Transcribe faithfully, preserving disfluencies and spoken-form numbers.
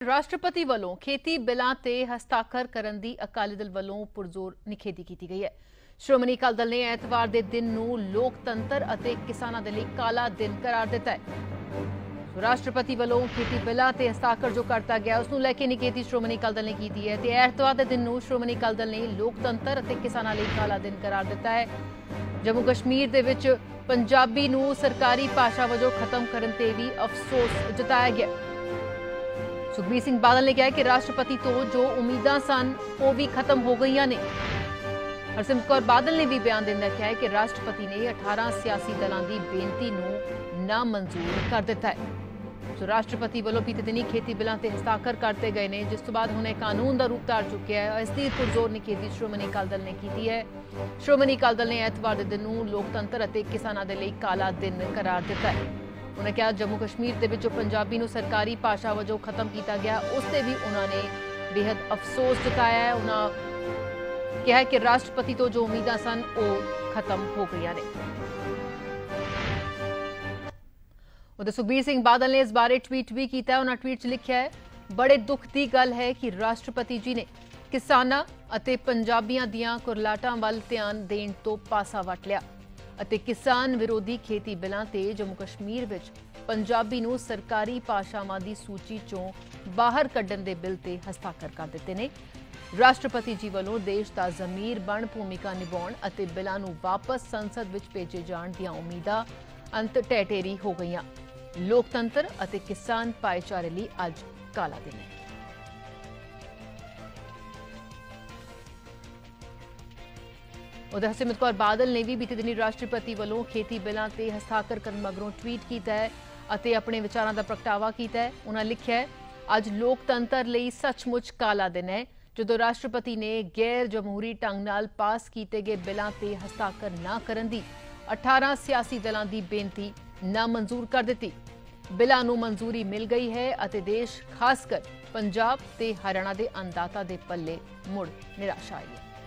ਰਾਸ਼ਟਰਪਤੀ ਵੱਲੋਂ ਖੇਤੀ ਬਿੱਲਾਂ ਤੇ ਹਸਤਾਖਰ ਕਰਨ ਦੀ ਅਕਾਲੀ ਦਲ ਵੱਲੋਂ ਪੁਰਜ਼ੋਰ ਨਿਖੇਧੀ ਕੀਤੀ ਗਈ ਹੈ। ਸ਼੍ਰੋਮਣੀ ਅਕਾਲੀ ਦਲ ਨੇ ਐਤਵਾਰ ਦੇ ਦਿਨ ਨੂੰ ਲੋਕਤੰਤਰ ਅਤੇ ਕਿਸਾਨਾਂ ਦੇ ਲਈ ਕਾਲਾ ਦਿਨ ਕਰਾਰ ਦਿੱਤਾ ਹੈ। ਰਾਸ਼ਟਰਪਤੀ ਵੱਲੋਂ ਖੇਤੀ ਬਿੱਲਾਂ ਤੇ ਹਸਤਾਖਰ ਜੋ ਕਰਤਾ ਗਿਆ ਉਸ ਨੂੰ ਲੈ ਕੇ ਨਿਖੇਧੀ ਸ਼੍ਰੋਮਣੀ ਅਕਾਲੀ ਦਲ ਨੇ ਕੀਤੀ ਹੈ ਤੇ ਐਤਵਾਰ ਦੇ ਦਿਨ ਨੂੰ ਸ਼੍ਰੋਮਣੀ ਅਕਾਲੀ ਦਲ ਨੇ ਲੋਕਤੰਤਰ ਅਤੇ ਕਿਸਾਨਾਂ ਲਈ ਕਾਲਾ ਦਿਨ ਕਰਾਰ ਦਿੱਤਾ ਹੈ। ਜੰਮੂ ਕਸ਼ਮੀਰ ਦੇ ਵਿੱਚ ਪੰਜਾਬੀ ਨੂੰ ਸਰਕਾਰੀ ਭਾਸ਼ਾ ਵਜੋਂ ਖਤਮ ਕਰਨ ਤੇ ਵੀ ਅਫਸੋਸ ਜਤਾਇਆ ਗਿਆ। ਸੁਖਬੀਰ ਸਿੰਘ ਬਾਦਲ ਨੇ ਕਿਹਾ ਕਿ ਰਾਸ਼ਟਰਪਤੀ ਤੋਂ ਜੋ ਉਮੀਦਾਂ ਸਨ ਉਹ ਵੀ ਖਤਮ ਹੋ ਗਈਆਂ ਨੇ। ਹਰਸਿਮਰਤ ਕੌਰ ਬਾਦਲ ਨੇ ਵੀ ਬਿਆਨ ਦਿੰਦਿਆਂ ਕਿਹਾ ਕਿ ਰਾਸ਼ਟਰਪਤੀ ਨੇ ਅਠਾਰਾਂ ਸਿਆਸੀ ਦਲਾਂ ਦੀ ਬੇਨਤੀ ਨੂੰ ਨਾ ਮਨਜ਼ੂਰ ਕਰ ਦਿੱਤਾ ਹੈ। ਸੋ ਰਾਸ਼ਟਰਪਤੀ ਵੱਲੋਂ ਬੀਤੇ ਦਿਨੀ ਖੇਤੀ ਬਿੱਲਾਂ ਤੇ ਹਸਤਾਖਰ ਕਰਤੇ ਗਏ ਨੇ, ਜਿਸ ਤੋਂ ਬਾਅਦ ਹੁਣ ਇਹ ਕਾਨੂੰਨ ਦਾ ਰੂਪ ਧਾਰ ਚੁੱਕਿਆ ਹੈ। ਇਸ ਦੀ ਪੁਰਜ਼ੋਰ ਨਿਖੇਧੀ ਸ਼੍ਰੋਮਣੀ ਅਕਾਲੀ ਦਲ ਨੇ ਕੀਤੀ ਹੈ। ਸ਼੍ਰੋਮਣੀ ਅਕਾਲੀ ਦਲ ਨੇ ਐਤਵਾਰ ਦੇ ਦਿਨ ਨੂੰ ਲੋਕਤੰਤਰ ਅਤੇ ਕਿਸਾਨਾਂ ਦੇ ਲਈ ਕਾਲਾ ਦਿਨ ਕਰਾਰ ਦਿੱਤਾ ਹੈ। उन्होंने कहा जम्मू कश्मीर के विचों पंजाबी नूं सरकारी भाषा वजों खत्म किया गया, उस ते भी उन्होंने बेहद अफसोस जताया है। उन्होंने कहा कि राष्ट्रपति तो जो उम्मीदां सन वो खत्म हो गई ने। उधर सुखबीर सिंह बादल ने इस बारे ट्वीट भी किया। उन्होंने ट्वीट च लिखा है, बड़े दुख की गल है कि राष्ट्रपति जी ने किसानां अते पंजाबियां दियां कुरलाटां वल ध्यान देण तो पासा वट लिया ਅਤੇ ਕਿਸਾਨ ਵਿਰੋਧੀ ਖੇਤੀ ਬਿੱਲਾਂ ਤੇ ਜੰਮੂ ਕਸ਼ਮੀਰ ਵਿੱਚ ਪੰਜਾਬੀ ਨੂੰ ਸਰਕਾਰੀ ਭਾਸ਼ਾਵਾਂ ਦੀ ਸੂਚੀ ਚੋਂ ਬਾਹਰ ਕੱਢਣ ਦੇ ਬਿੱਲ ਤੇ ਹਸਤਾਖਰ ਕਰ ਦਿੱਤੇ ਨੇ। ਰਾਸ਼ਟਰਪਤੀ ਜੀ ਵੱਲੋਂ ਦੇਸ਼ ਦਾ ਜ਼ਮੀਰ ਬਣ ਭੂਮਿਕਾ ਨਿਭਾਉਣ ਅਤੇ ਬਿੱਲਾਂ ਨੂੰ ਵਾਪਸ ਸੰਸਦ ਵਿੱਚ ਭੇਜੇ ਜਾਣ ਦੀਆਂ ਉਮੀਦਾਂ ਅੰਤ ਢਹਿ ਹੋ ਗਈਆਂ। ਲੋਕਤੰਤਰ ਅਤੇ ਕਿਸਾਨ ਭਾਈਚਾਰੇ ਲਈ ਅੱਜ ਕਾਲਾ ਦਿਨ ਹੈ। उधर हरसिमरत कौर बादल ने भी बीते दिनी राष्ट्रपति वालों खेती बिलों से हस्ताक्षर करने मगरों ट्वीट किया है और अपने विचारों का प्रगटावा किया है। उन्होंने लिखा है, अज लोकतंत्र लिए सचमुच काला दिन है जो राष्ट्रपति ने गैर जमहूरी ढंग नाल पास किए गए बिलों से हस्ताक्षर न करने की अठारह सियासी दलों की बेनती नामंजूर कर दी। बिलों को मंजूरी मिल गई है और देश खासकर पंजाब ते हरियाणा के अन्नदाता के पल्ले मुड़ निराशा आई है।